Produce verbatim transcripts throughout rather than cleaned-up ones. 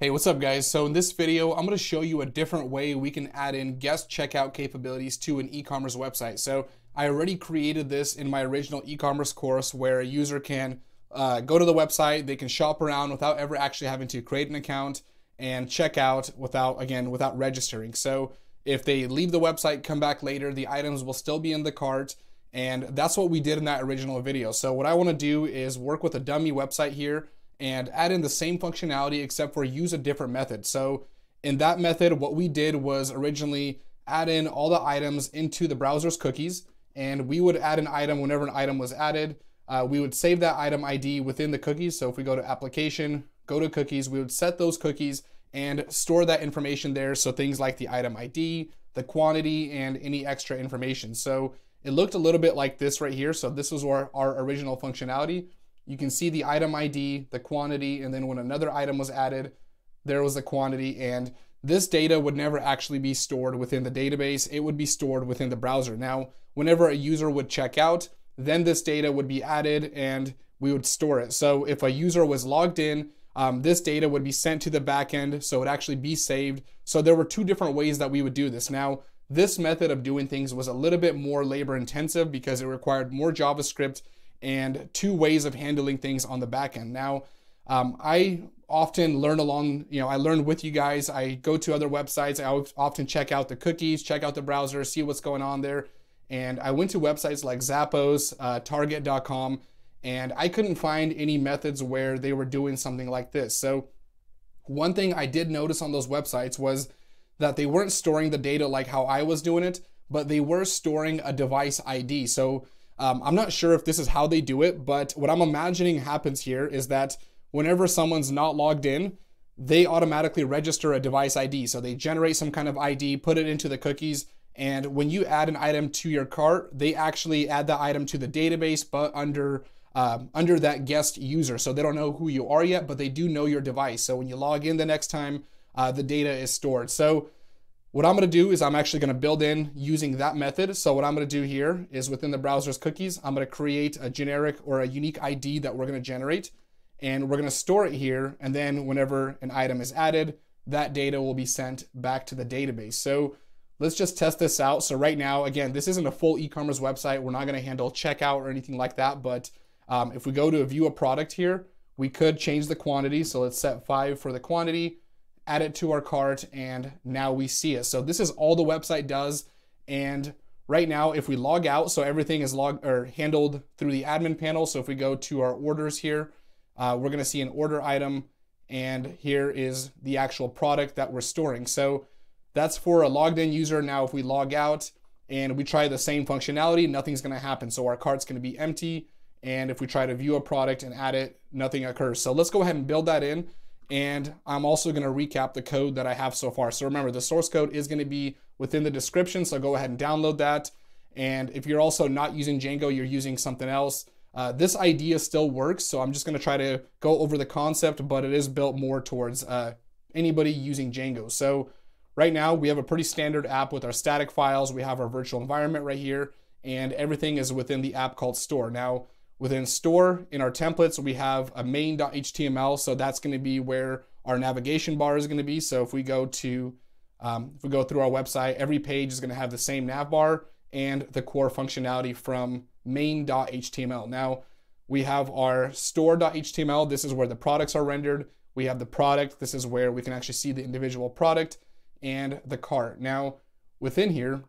Hey, what's up guys? So in this video, I'm going to show you a different way we can add in guest checkout capabilities to an e-commerce website. So I already created this in my original e-commerce course where a user can uh, go to the website, they can shop around without ever actually having to create an account and check out without, again, without registering. So if they leave the website, come back later, the items will still be in the cart. And that's what we did in that original video. So what I want to do is work with a dummy website here and add in the same functionality except for use a different method. So in that method, what we did was originally add in all the items into the browser's cookies, and we would add an item whenever an item was added. Uh, we would save that item I D within the cookies. So if we go to application, go to cookies, we would set those cookies and store that information there. So things like the item I D, the quantity, and any extra information. So it looked a little bit like this right here. So this was our, our original functionality. You can see the item I D, the quantity, and then when another item was added, there was the quantity, and this data would never actually be stored within the database. It would be stored within the browser. Now, whenever a user would check out, then this data would be added and we would store it. So if a user was logged in, um, this data would be sent to the backend, so it would actually be saved. So there were two different ways that we would do this. Now, this method of doing things was a little bit more labor intensive because it required more JavaScript and two ways of handling things on the back end. Now, um, I often learn along, you know, I learn with you guys. I go to other websites. I often check out the cookies, check out the browser, see what's going on there. And I went to websites like Zappos, uh, Target dot com, and I couldn't find any methods where they were doing something like this. So one thing I did notice on those websites was that they weren't storing the data like how I was doing it, but they were storing a device I D. So Um, I'm not sure if this is how they do it, but what I'm imagining happens here is that whenever someone's not logged in, they automatically register a device I D. So they generate some kind of I D, put it into the cookies, and when you add an item to your cart, they actually add the item to the database, but under um, under that guest user. So they don't know who you are yet, but they do know your device. So when you log in the next time, uh, the data is stored. So what I'm going to do is I'm actually going to build in using that method. So what I'm going to do here is within the browser's cookies, I'm going to create a generic or a unique I D that we're going to generate, and we're going to store it here. And then whenever an item is added, that data will be sent back to the database. So let's just test this out. So right now, again, this isn't a full e-commerce website. We're not going to handle checkout or anything like that. But um, if we go to view a product here, we could change the quantity. So let's set five for the quantity, add it to our cart, and now we see it. So this is all the website does. And right now, if we log out, so everything is logged or handled through the admin panel. So if we go to our orders here, uh, we're gonna see an order item, and here is the actual product that we're storing. So that's for a logged in user. Now, if we log out and we try the same functionality, nothing's gonna happen. So our cart's gonna be empty. And if we try to view a product and add it, nothing occurs. So let's go ahead and build that in. And I'm also going to recap the code that I have so far. So remember, the source code is going to be within the description. So go ahead and download that. And if you're also not using Django, you're using something else, uh, this idea still works. So I'm just going to try to go over the concept, but it is built more towards uh, anybody using Django. So right now we have a pretty standard app with our static files. We have our virtual environment right here, and everything is within the app called store. Now, within store, in our templates, we have a main dot H T M L. So that's going to be where our navigation bar is going to be. So if we go to, um, if we go through our website, every page is going to have the same nav bar and the core functionality from main dot H T M L. Now we have our store dot H T M L. This is where the products are rendered. We have the product. This is where we can actually see the individual product and the cart. Now within here,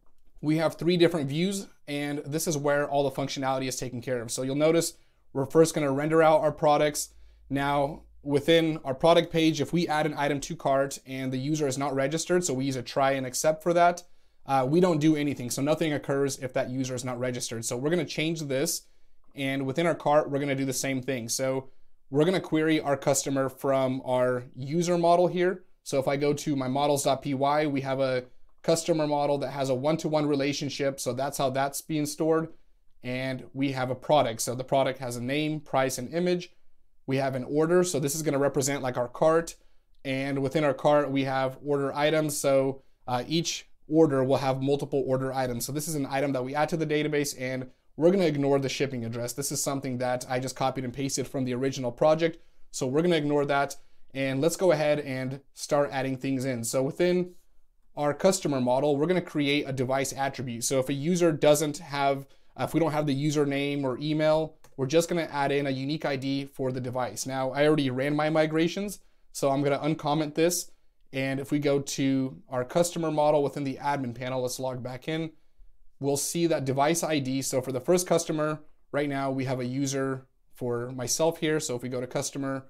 we have three different views, and this is where all the functionality is taken care of. So you'll notice we're first going to render out our products. Now within our product page, if we add an item to cart and the user is not registered, so we use a try and accept for that, uh, we don't do anything. So nothing occurs if that user is not registered. So we're going to change this, and within our cart, we're going to do the same thing. So we're going to query our customer from our user model here. So if I go to my models dot P Y, we have a customer model that has a one-to-one relationship. So that's how that's being stored. And we have a product. So the product has a name, price, and image. We have an order. So this is going to represent like our cart. And within our cart, we have order items. So uh, each order will have multiple order items. So this is an item that we add to the database, and we're going to ignore the shipping address. This is something that I just copied and pasted from the original project. So we're going to ignore that. And let's go ahead and start adding things in. So within our customer model, we're going to create a device attribute. So if a user doesn't have, uh, if we don't have the username or email, we're just going to add in a unique I D for the device. Now, I already ran my migrations, so I'm going to uncomment this. And if we go to our customer model within the admin panel, let's log back in, we'll see that device I D. So for the first customer, right now we have a user for myself here. So if we go to customer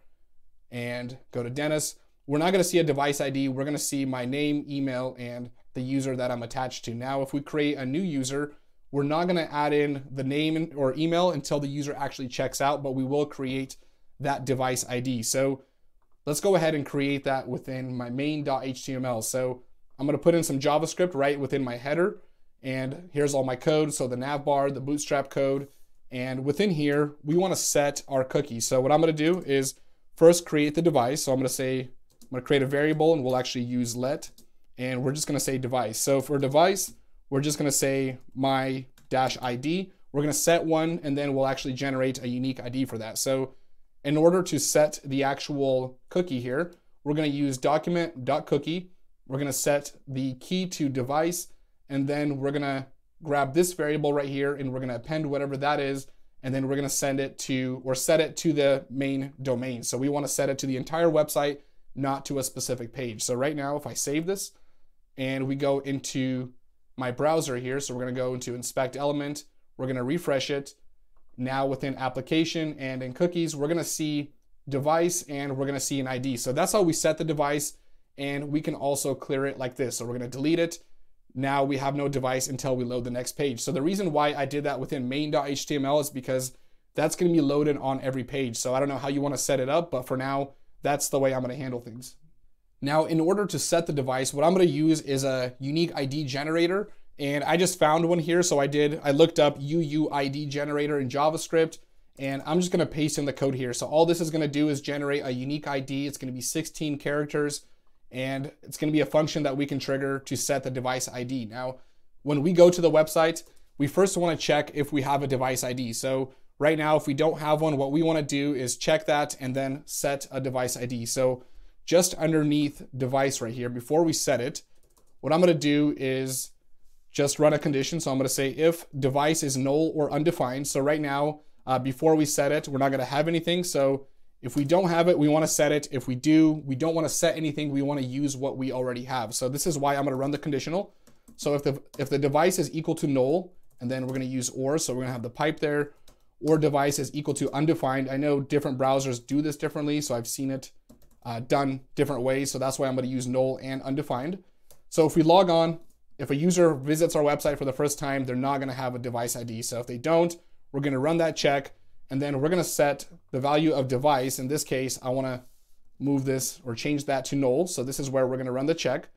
and go to Dennis, we're not going to see a device I D. We're going to see my name, email, and the user that I'm attached to. Now, if we create a new user, we're not going to add in the name or email until the user actually checks out, but we will create that device I D. So let's go ahead and create that within my main.html. So I'm going to put in some JavaScript right within my header. And here's all my code. So the nav bar, the bootstrap code. And within here, we want to set our cookie. So what I'm going to do is first create the device. So I'm going to say, I'm going to create a variable and we'll actually use let. And we're just going to say device. So for device, we're just going to say my dash I D. We're going to set one and then we'll actually generate a unique I D for that. So in order to set the actual cookie here, we're going to use document.cookie. We're going to set the key to device, and then we're going to grab this variable right here and we're going to append whatever that is, and then we're going to send it to, or set it to the main domain. So we want to set it to the entire website, not to a specific page. So right now, if I save this and we go into my browser here, so we're going to go into inspect element, we're going to refresh it. Now within application and in cookies, we're going to see device and we're going to see an I D. So that's how we set the device, and we can also clear it like this. So we're going to delete it. Now we have no device until we load the next page. So the reason why I did that within main.html is because that's going to be loaded on every page. So I don't know how you want to set it up, but for now, that's the way I'm going to handle things. Now, in order to set the device, what I'm going to use is a unique I D generator. And I just found one here. So I did, I looked up U U I D generator in JavaScript, and I'm just going to paste in the code here. So all this is going to do is generate a unique I D. It's going to be sixteen characters, and it's going to be a function that we can trigger to set the device I D. Now, when we go to the website, we first want to check if we have a device I D. So right now, if we don't have one, what we want to do is check that and then set a device I D. So just underneath device right here, before we set it, what I'm going to do is just run a condition. So I'm going to say if device is null or undefined. So right now, uh, before we set it, we're not going to have anything. So if we don't have it, we want to set it. If we do, we don't want to set anything. We want to use what we already have. So this is why I'm going to run the conditional. So if the, if the device is equal to null, and then we're going to use or, so we're going to have the pipe there, or device is equal to undefined. I know different browsers do this differently, so I've seen it uh, done different ways. So that's why I'm going to use null and undefined. So if we log on, if a user visits our website for the first time, they're not going to have a device I D. So if they don't, we're going to run that check, and then we're going to set the value of device. In this case, I want to move this or change that to null. So this is where we're going to run the check.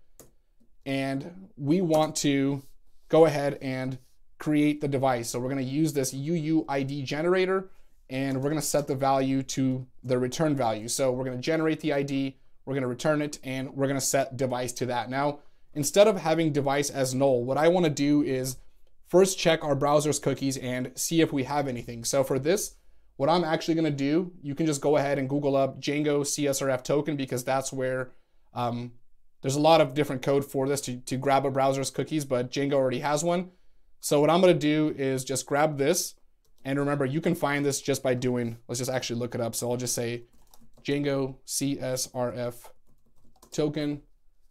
And we want to go ahead and create the device. So we're going to use this U U I D generator, and we're going to set the value to the return value. So we're going to generate the I D, we're going to return it, and we're going to set device to that. Now, instead of having device as null, what I want to do is first check our browser's cookies and see if we have anything. So for this, what I'm actually going to do, you can just go ahead and Google up Django C S R F token, because that's where um, there's a lot of different code for this to, to grab a browser's cookies, but Django already has one. So what I'm going to do is just grab this. And remember, you can find this just by doing, let's just actually look it up. So I'll just say Django C S R F token.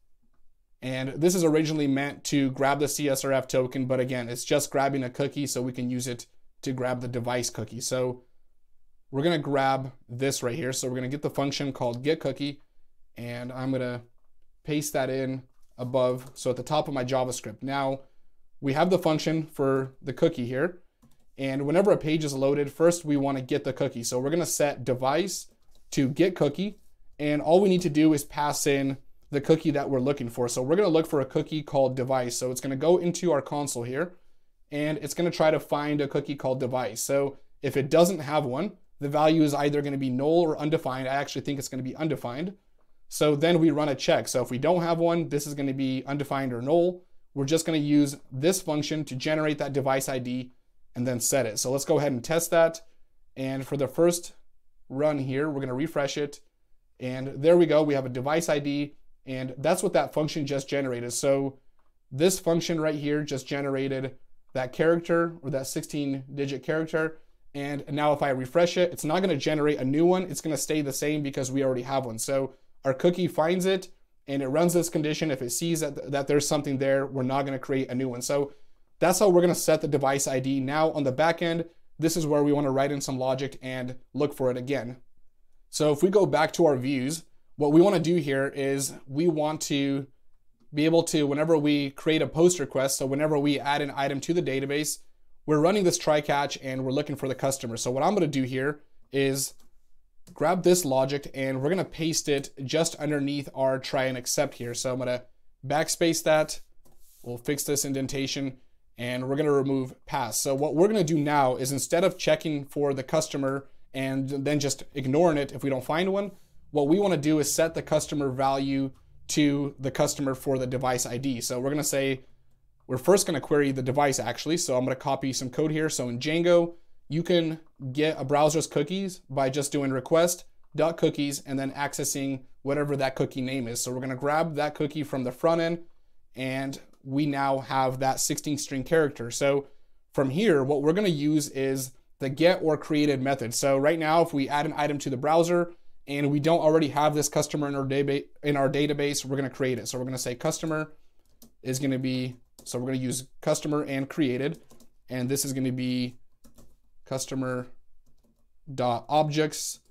And this is originally meant to grab the C S R F token, but again, it's just grabbing a cookie so we can use it to grab the device cookie. So we're going to grab this right here. So we're going to get the function called getCookie, and I'm going to paste that in above. So at the top of my JavaScript. Now we have the function for the cookie here. And whenever a page is loaded, first we want to get the cookie. So we're going to set device to getCookie. And all we need to do is pass in the cookie that we're looking for. So we're going to look for a cookie called device. So it's going to go into our console here, and it's going to try to find a cookie called device. So if it doesn't have one, the value is either going to be null or undefined. I actually think it's going to be undefined. So then we run a check. So if we don't have one, this is going to be undefined or null. We're just going to use this function to generate that device I D and then set it. So let's go ahead and test that. And for the first run here, we're going to refresh it. And there we go, we have a device I D, and that's what that function just generated. So this function right here just generated that character, or that sixteen digit character. And now if I refresh it, it's not gonna generate a new one, it's gonna stay the same because we already have one. So our cookie finds it and it runs this condition. If it sees that, that there's something there, we're not gonna create a new one. So that's how we're gonna set the device I D. Now on the back end, this is where we wanna write in some logic and look for it again. So if we go back to our views, what we wanna do here is we want to be able to, whenever we create a post request, so whenever we add an item to the database, we're running this try catch and we're looking for the customer. So what I'm gonna do here is grab this logic and we're gonna paste it just underneath our try and accept here. So I'm gonna backspace that, we'll fix this indentation, and we're gonna remove pass. So what we're gonna do now is, instead of checking for the customer and then just ignoring it if we don't find one, what we wanna do is set the customer value to the customer for the device I D. So we're gonna say, we're first gonna query the device actually. So I'm gonna copy some code here. So in Django, you can get a browser's cookies by just doing request.cookies and then accessing whatever that cookie name is. So we're gonna grab that cookie from the front end, and we now have that sixteen string character. So from here, what we're gonna use is the get or created method. So right now, if we add an item to the browser and we don't already have this customer in our, data in our database, we're gonna create it. So we're gonna say customer is gonna be, so we're gonna use customer and created, and this is gonna be customer dot objects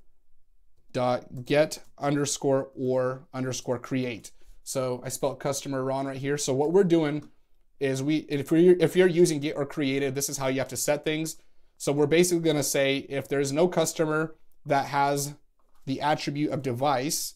dot get underscore or underscore create. So I spelled customer wrong right here. So what we're doing is, we, if you're, if you're using get or created, this is how you have to set things. So we're basically gonna say, if there's no customer that has the attribute of device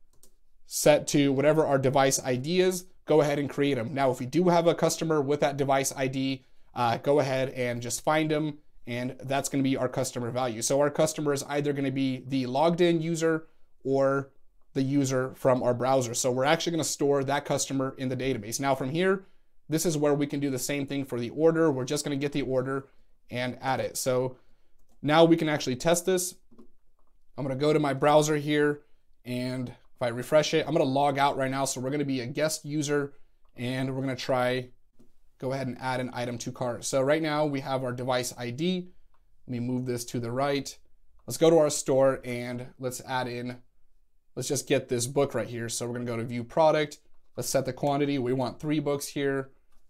set to whatever our device I D is, go ahead and create them. Now, if we do have a customer with that device I D, uh, go ahead and just find them, and that's gonna be our customer value. So our customer is either gonna be the logged in user or the user from our browser. So we're actually gonna store that customer in the database. Now from here, this is where we can do the same thing for the order. We're just gonna get the order and add it. So now we can actually test this. I'm gonna go to my browser here, and if I refresh it, I'm gonna log out right now. So we're gonna be a guest user, and we're gonna try, go ahead and add an item to cart. So right now we have our device I D. Let me move this to the right. Let's go to our store and let's add in, let's just get this book right here. So we're gonna go to view product. Let's set the quantity. We want three books here.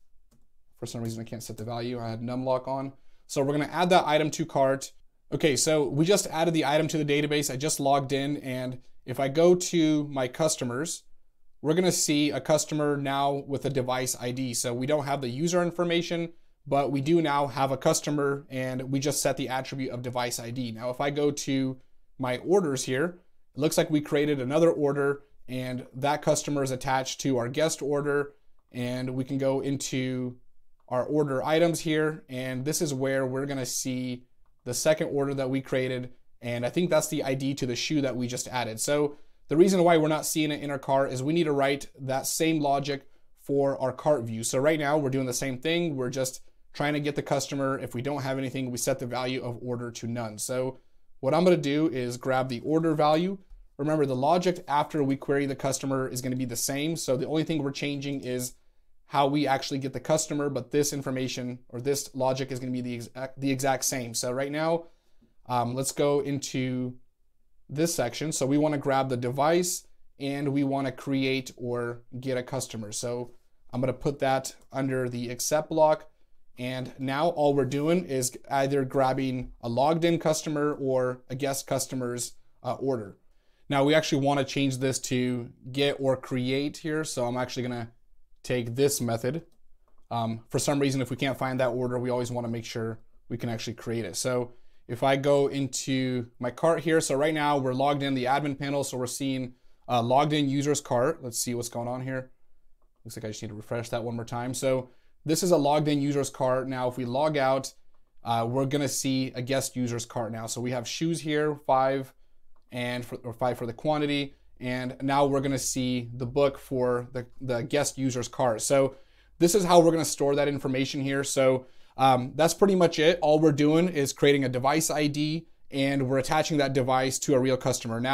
For some reason I can't set the value. I had numlock on. So we're gonna add that item to cart. Okay, so we just added the item to the database. I just logged in, and if I go to my customers, we're gonna see a customer now with a device I D. So we don't have the user information, but we do now have a customer, and we just set the attribute of device I D. Now, if I go to my orders here, it looks like we created another order, and that customer is attached to our guest order, and we can go into our order items here, and this is where we're gonna see the second order that we created, and I think that's the I D to the shoe that we just added. So the reason why we're not seeing it in our cart is we need to write that same logic for our cart view. So right now we're doing the same thing. We're just trying to get the customer. If we don't have anything, we set the value of order to none. So what I'm gonna do is grab the order value. Remember, the logic after we query the customer is gonna be the same. So the only thing we're changing is how we actually get the customer, but this information or this logic is gonna be the exact, the exact same. So right now, um, let's go into this section. So we wanna grab the device and we wanna create or get a customer. So I'm gonna put that under the accept block. And now all we're doing is either grabbing a logged in customer or a guest customer's uh, order. Now we actually wanna change this to get or create here. So I'm actually gonna take this method. Um, for some reason, if we can't find that order, we always want to make sure we can actually create it. So if I go into my cart here, so right now we're logged in the admin panel, so we're seeing uh, logged in users cart. Let's see what's going on here. Looks like I just need to refresh that one more time. So this is a logged in users cart. Now if we log out, uh, we're gonna see a guest users cart now. So we have shoes here, five, and for, or five for the quantity. And now we're gonna see the book for the, the guest user's cart. So this is how we're gonna store that information here. So um, that's pretty much it. All we're doing is creating a device I D, and we're attaching that device to a real customer. Now,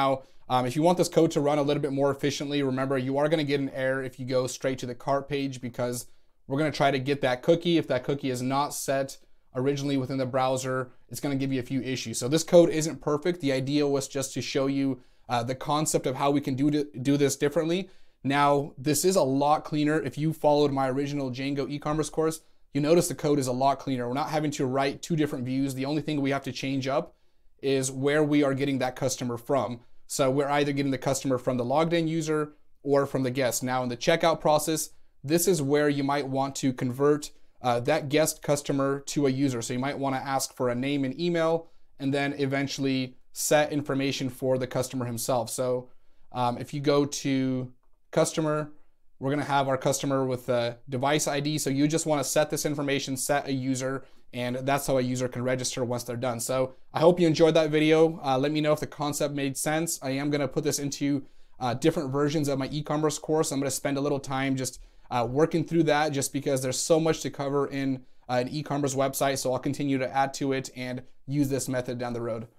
Um, if you want this code to run a little bit more efficiently, remember you are going to get an error if you go straight to the cart page, because we're going to try to get that cookie. If that cookie is not set originally within the browser, it's going to give you a few issues. So this code isn't perfect. The idea was just to show you uh, the concept of how we can do, to, do this differently. Now, this is a lot cleaner. If you followed my original Django e-commerce course, you notice the code is a lot cleaner. We're not having to write two different views. The only thing we have to change up is where we are getting that customer from. So we're either getting the customer from the logged in user or from the guest. Now in the checkout process, this is where you might want to convert uh, that guest customer to a user. So you might want to ask for a name and email, and then eventually set information for the customer himself. So um, if you go to customer, we're going to have our customer with a device I D. So you just want to set this information, set a user, and that's how a user can register once they're done. So I hope you enjoyed that video. Uh, let me know if the concept made sense. I am going to put this into uh, different versions of my e-commerce course. I'm going to spend a little time just uh, working through that, just because there's so much to cover in uh, an e-commerce website. So I'll continue to add to it and use this method down the road.